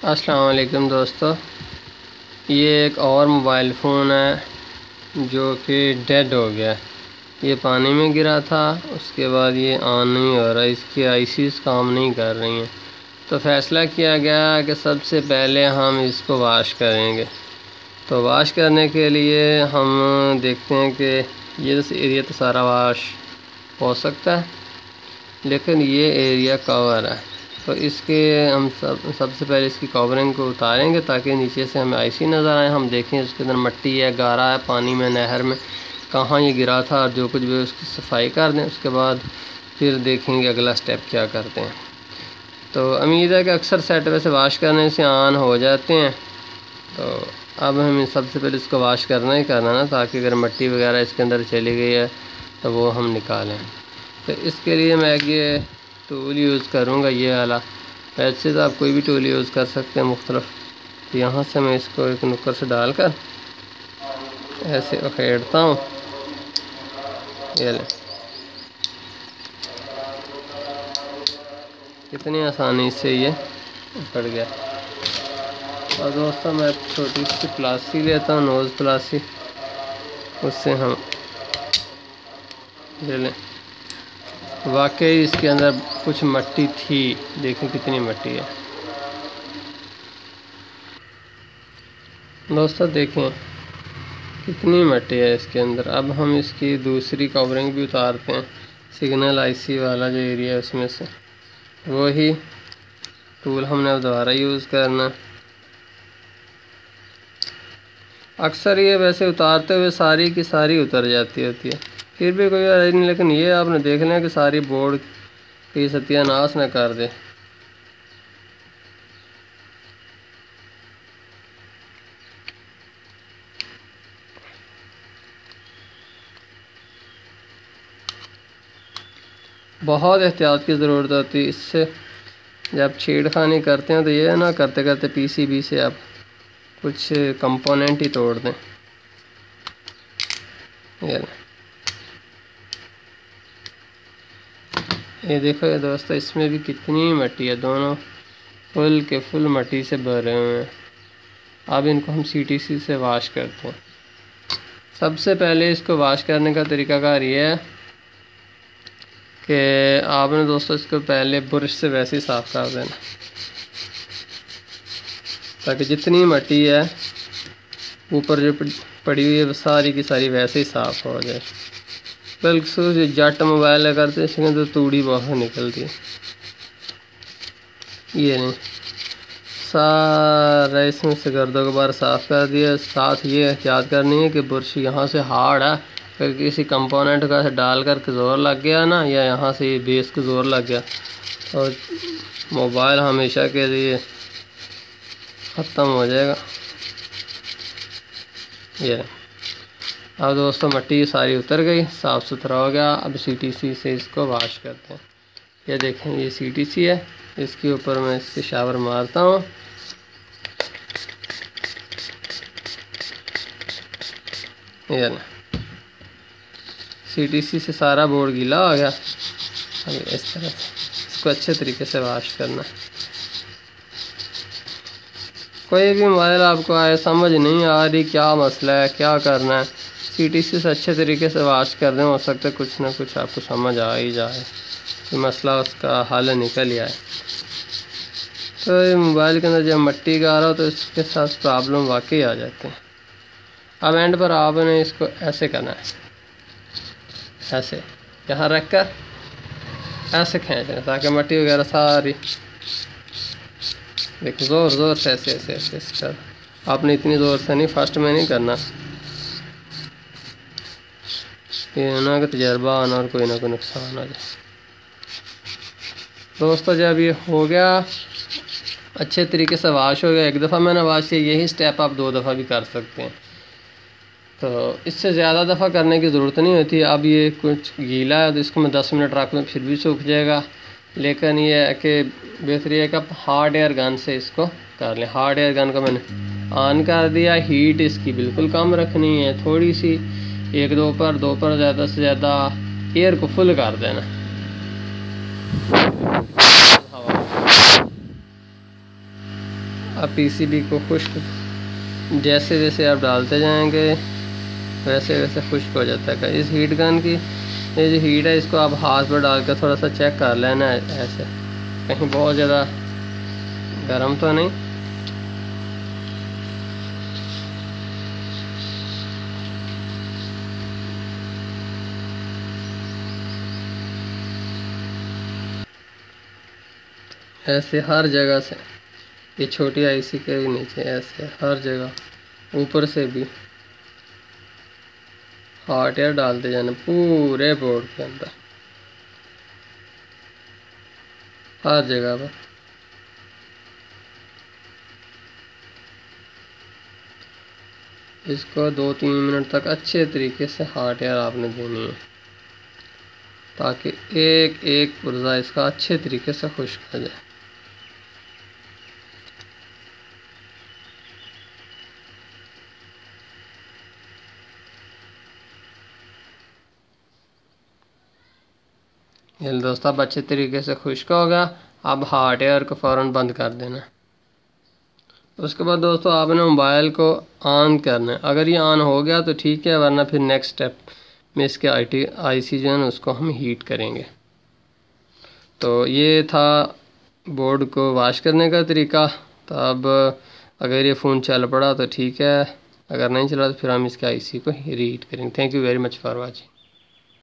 अस्सलाम वालेकुम दोस्तों, ये एक और मोबाइल फ़ोन है जो कि डेड हो गया। ये पानी में गिरा था, उसके बाद ये ऑन नहीं हो रहा, इसकी आईसीज़ काम नहीं कर रही हैं। तो फ़ैसला किया गया कि सबसे पहले हम इसको वाश करेंगे। तो वाश करने के लिए हम देखते हैं कि ये एरिया तो सारा वाश हो सकता है, लेकिन ये एरिया कवर है। तो इसके हम सबसे पहले इसकी कवरिंग को उतारेंगे ताकि नीचे से हमें आईसी नज़र आए। हम देखें इसके अंदर मट्टी है, गारा है, पानी में, नहर में कहाँ ये गिरा था, और जो कुछ भी उसकी सफाई कर दें। उसके बाद फिर देखेंगे अगला स्टेप क्या करते हैं। तो उम्मीद है कि अक्सर सेट वैसे वाश करने से ऑन हो जाते हैं। तो अब हमें सबसे पहले इसको वाश करना ही करना ना, ताकि अगर मट्टी वगैरह इसके अंदर चली गई है तो वो हम निकालें। तो इसके लिए मैं ये टूल यूज़ करूँगा, ये वाला। वैसे तो आप कोई भी टूल यूज़ कर सकते हैं मुख्तलिफ। तो यहाँ से मैं इसको एक नुक्कर से डालकर ऐसे उखेड़ता हूँ। ये ले, कितनी आसानी से ये उखड़ गया। और दोस्तों मैं छोटी सी प्लास्टिक लेता हूँ, नोज़ प्लास्टिक, उससे हम ले लें। वाकई इसके अंदर कुछ मट्टी थी, देखें कितनी मट्टी है दोस्तों, देखें कितनी मट्टी है इसके अंदर। अब हम इसकी दूसरी कवरिंग भी उतारते हैं, सिग्नल आईसी वाला जो एरिया है उसमें से। वही टूल हमने अब दोबारा यूज़ करना। अक्सर ये वैसे उतारते हुए सारी की सारी उतर जाती होती है, फिर भी कोई अर्ज नहीं। लेकिन ये आपने देख लें कि सारी बोर्ड की सत्यानाश न कर दे। बहुत एहतियात की ज़रूरत होती है इससे। जब छेड़खानी करते हैं तो ये ना करते करते पीसीबी से आप कुछ कंपोनेंट ही तोड़ दें। ये देखो ये दोस्तों, इसमें भी कितनी मट्टी है, दोनों फुल के फुल मट्टी से भरे हुए हैं। अब इनको हम सीटीसी से वाश करते हैं। सबसे पहले इसको वाश करने का तरीकाकार ये है कि आपने दोस्तों इसको पहले ब्रश से वैसे ही साफ़ कर देना, ताकि जितनी मट्टी है ऊपर जो पड़ी हुई है वो सारी की सारी वैसे ही साफ़ हो जाए। बिल्कुल जट मोबाइल करते इसके अंदर तूड़ी बहुत निकलती है। ये नहीं, सारा इसमें से गर्दों के बार साफ़ कर दिया। साथ ये एहतियात करनी है कि ब्रश यहाँ से हार्ड है, अगर किसी कंपोनेंट का डाल कर के ज़ोर लग गया ना, या यहाँ से ये बेस को ज़ोर लग गया और मोबाइल हमेशा के लिए ख़त्म हो जाएगा। ये अब दोस्तों मट्टी सारी उतर गई, साफ़ सुथरा हो गया। अब सीटीसी से इसको वाश करते हैं। ये देखें, ये सीटीसी है, इसके ऊपर मैं इससे शावर मारता हूँ। ये ना, सीटीसी से सारा बोर्ड गीला हो गया। अब इस तरह से इसको अच्छे तरीके से वाश करना है। कोई भी मोबाइल आपको आए समझ नहीं आ रही क्या मसला है, क्या करना है, सीटीसी से अच्छे तरीके से वाश कर दें। हो सकता है कुछ ना कुछ आपको समझ आ ही जाए, कि मसला उसका हल निकल ही आए। तो ये मोबाइल के अंदर जब मट्टी का आ रहा हो तो इसके साथ प्रॉब्लम वाकई आ जाते हैं। अब एंड पर आपने इसको ऐसे करना है, ऐसे यहाँ रख कर ऐसे खींचना, ताकि मट्टी वगैरह सारी देखो ज़ोर ज़ोर से ऐसे ऐसे ऐसे कर। आपने इतनी ज़ोर से नहीं, फर्स्ट में नहीं करना, ये ना कि तजर्बा आना और कोई ना कोई नुकसान आ जाए। दोस्तों जब ये हो गया, अच्छे तरीके से वाश हो गया, एक दफ़ा मैंने वाश किया, यही स्टेप आप 2 दफ़ा भी कर सकते हैं। तो इससे ज़्यादा दफ़ा करने की ज़रूरत नहीं होती। अब ये कुछ गीला है तो इसको मैं 10 मिनट रख लूँ फिर भी सूख जाएगा। लेकिन ये है कि बेहतर है कि आप हार्ड एयर गन से इसको कर लें। हार्ड एयर गन को मैंने ऑन कर दिया। हीट इसकी बिल्कुल कम रखनी है, थोड़ी सी 1-2 पर ज़्यादा से ज़्यादा एयर को फुल कर देना। अब पीसीबी को खुश्क जैसे जैसे आप डालते जाएंगे वैसे वैसे खुश्क हो जाता है। इस हीट गन की ये जो हीट है इसको आप हाथ पर डाल कर थोड़ा सा चेक कर लेना है, ऐसे कहीं बहुत ज़्यादा गर्म तो नहीं। ऐसे हर जगह से, ये छोटी आईसी के भी नीचे ऐसे हर जगह ऊपर से भी हॉट एयर डालते जाना पूरे बोर्ड के अंदर हर जगह पर। इसको 2-3 मिनट तक अच्छे तरीके से हॉट एयर आपने देनी है ताकि एक एक पुर्जा इसका अच्छे तरीके से खुश्क हो जाए। ये दोस्तों अब अच्छे तरीके से खुश्क होगा। अब हॉट एयर को फ़ौरन बंद कर देना। उसके बाद दोस्तों आपने मोबाइल को ऑन करना है। अगर ये ऑन हो गया तो ठीक है, वरना फिर नेक्स्ट स्टेप में इसके आईसी जो है ना उसको हम हीट करेंगे। तो ये था बोर्ड को वाश करने का तरीका। तो अब अगर ये फ़ोन चल पड़ा तो ठीक है, अगर नहीं चला तो फिर हम इसके आईसी को रीहीट करेंगे। Thank you very much for watching.